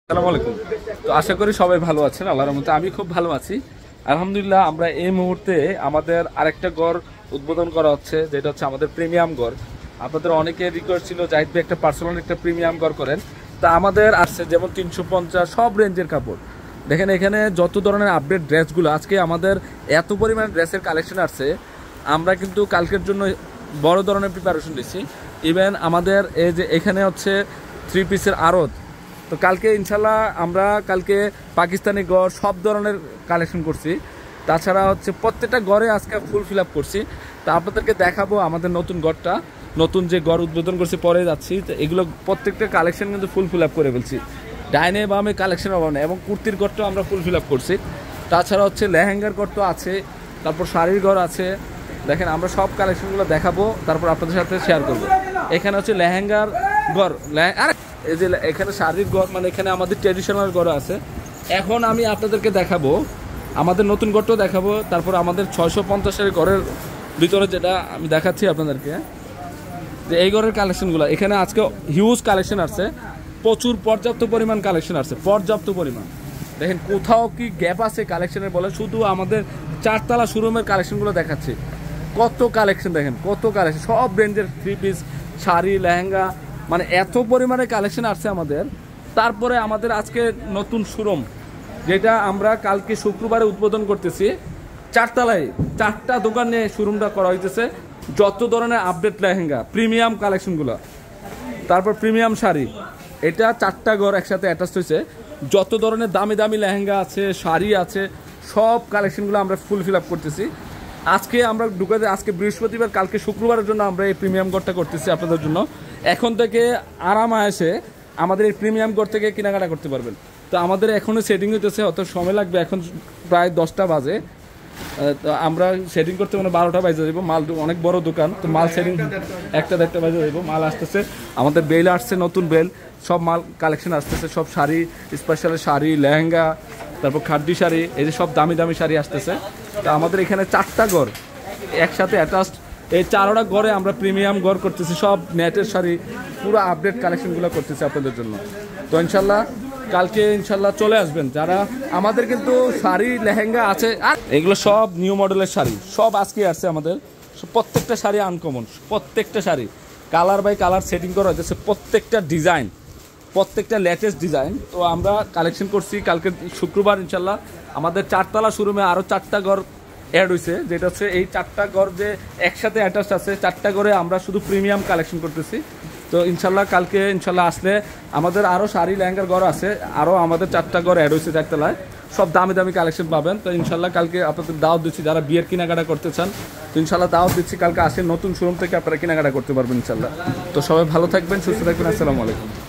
আসসালামু আলাইকুম। তো আশা করি সবাই ভালো আছেন। আল্লাহর রহমতে আমি খুব ভালো আছি আলহামদুলিল্লাহ। আমরা এই মুহূর্তে আমাদের আরেকটা গড় উদ্বোধন করা হচ্ছে, যেটা হচ্ছে আমাদের প্রিমিয়াম গড়। আপনাদের অনেকের রিকোয়েস্ট ছিল জাহিদ ভাই একটা পার্সোনাল একটা প্রিমিয়াম গড় করেন। তা আমাদের আসছে যেমন 350 সব রেঞ্জের কাপড়। দেখেন এখানে যত ধরনের আপডেট ড্রেসগুলো, আজকে আমাদের এত পরিমাণ ড্রেসের কালেকশন আসছে। আমরা কিন্তু কালকের জন্য বড় ধরনের প্রিপারেশন দিচ্ছি। ইভেন আমাদের এই যে এখানে হচ্ছে 3 পিসের আড়ত। তো কালকে ইনশাল্লাহ আমরা কালকে পাকিস্তানি গড় সব ধরনের কালেকশন করছি। তাছাড়া হচ্ছে প্রত্যেকটা গড়ে আজকে ফুল ফিল আপ করছি। তো আপনাদেরকে দেখাবো আমাদের নতুন গড়টা, নতুন যে গড় উদ্বোধন করছি পরে যাচ্ছি। তো এগুলো প্রত্যেকটা কালেকশন কিন্তু ফুল ফিল আপ করে ফেলছি। ডাইনে বামে কালেকশন অভাব নেই, এবং কুর্তির গড়টাও আমরা ফুল ফিল আপ করছি। তাছাড়া হচ্ছে লেহেঙ্গার গড় তো আছে, তারপর শাড়ির গড় আছে। দেখেন আমরা সব কালেকশনগুলো দেখাবো, তারপর আপনাদের সাথে শেয়ার করবো। এখানে হচ্ছে লেহেঙ্গার গড়, আর এই যে এখানে শাড়ির গড়, মানে এখানে আমাদের ট্রেডিশনাল গড় আছে। এখন আমি আপনাদেরকে দেখাবো আমাদের নতুন গড়টাও দেখাবো, তারপর আমাদের 650-এর গড়ের ভিতরে যেটা আমি দেখাচ্ছি আপনাদেরকে, যে এই গড়ের কালেকশনগুলো এখানে আজকে হিউজ কালেকশন আসছে। প্রচুর পর্যাপ্ত পরিমাণ কালেকশন আসছে, পর্যাপ্ত পরিমাণ। দেখেন কোথাও কি গ্যাপ আছে কালেকশনের বলে, শুধু আমাদের 4তলা শোরুমের কালেকশনগুলো দেখাচ্ছি। কত কালেকশন দেখেন, কত কালেকশন, সব রেঞ্জের 3 পিস শাড়ি লেহেঙ্গা, মানে এত পরিমাণে কালেকশন আসছে আমাদের। তারপরে আমাদের আজকে নতুন শোরুম, যেটা আমরা কালকে শুক্রবারে উদ্বোধন করতেছি। 4তলায় 4টা দোকান নিয়ে শোরুমটা করা হইতেছে। যত ধরনের আপডেট লেহেঙ্গা, প্রিমিয়াম কালেকশনগুলো, তারপর প্রিমিয়াম শাড়ি, এটা 4টা ঘর একসাথে অ্যাটাচ হয়েছে। যত ধরনের দামি দামি লেহেঙ্গা আছে, শাড়ি আছে, সব কালেকশনগুলো আমরা ফুল ফিল আপ করতেছি। আজকে আমরা ঢুকাতে, আজকে বৃহস্পতিবার, কালকে শুক্রবারের জন্য আমরা এই প্রিমিয়াম গড়টা করতেছি আপনাদের জন্য। এখন থেকে আরামে আমাদের এই প্রিমিয়াম গড় থেকে কেনাকাটা করতে পারবেন। তো আমাদের এখনও সেটিং হইতেছে, অত সময় লাগবে। এখন প্রায় 10টা বাজে। তো আমরা সেটিং করতে মানে 12টা বাজে যাবো। মাল অনেক বড় দোকান, তো মাল সেটিং 1টা বাজে যাবো। মাল আসতেছে, আমাদের বেল আসছে, নতুন বেল, সব মাল কালেকশন আসতেছে। সব শাড়ি, স্পেশাল শাড়ি, লেহেঙ্গা, তারপর খাড্ডি শাড়ি, এই যে সব দামি দামি শাড়ি আসতেছে। তো আমাদের এখানে 4টা ঘর একসাথে অ্যাটাচড। এই 4টা ঘরে আমরা প্রিমিয়াম ঘর করতেছি, সব নেটের শাড়ি, পুরো আপডেট কালেকশনগুলো করতেছি আপনাদের জন্য। তো ইনশাল্লাহ কালকে ইনশাল্লাহ চলে আসবেন যারা। আমাদের কিন্তু শাড়ি লেহেঙ্গা আছে, আর এগুলো সব নিউ মডেলের শাড়ি, সব আজকে আসছে আমাদের। প্রত্যেকটা শাড়ি আনকমন, প্রত্যেকটা sari colour by colour setting করা হয়েছে, প্রত্যেকটা ডিজাইন, প্রত্যেকটা লেটেস্ট ডিজাইন। তো আমরা কালেকশন করছি কালকে শুক্রবার ইনশাল্লাহ। আমাদের 4তলা শোরুমে আরও 4টা ঘর অ্যাড হয়েছে, যেটা হচ্ছে এই 4টা ঘর যে একসাথে অ্যাটাচ আছে। 4টা ঘরে আমরা শুধু প্রিমিয়াম কালেকশন করতেছি। তো ইনশাল্লাহ কালকে ইনশাল্লাহ আসলে আমাদের আরও শাড়ি লেহেঙ্গার ঘর আছে, আরও আমাদের 4টা ঘর অ্যাড হয়েছে 4তলায়। সব দামি দামি কালেকশন পাবেন। তো ইনশাল্লাহ কালকে আপনাদের দাওয়াত দিচ্ছি, যারা বিয়ের কেনাকাটা করতে চান, তো ইনশাল্লাহ দাওয়াত দিচ্ছি। কালকে আসেন, নতুন শোরুম থেকে আপনারা কেনাকাটা করতে পারবেন ইনশাল্লাহ। তো সবাই ভালো থাকবেন, সুস্থ থাকবেন। আসসালামু আলাইকুম।